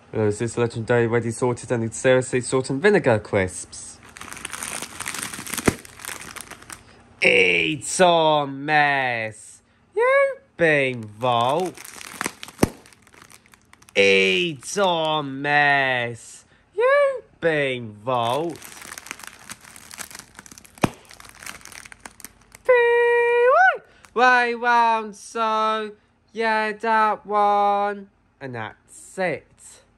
This is legendary ready sorted and seriously salt and vinegar crisps. Eat on mess. You being Volt. Eat on mess. You being Volt. Way round, so yeah, that one. And that's it.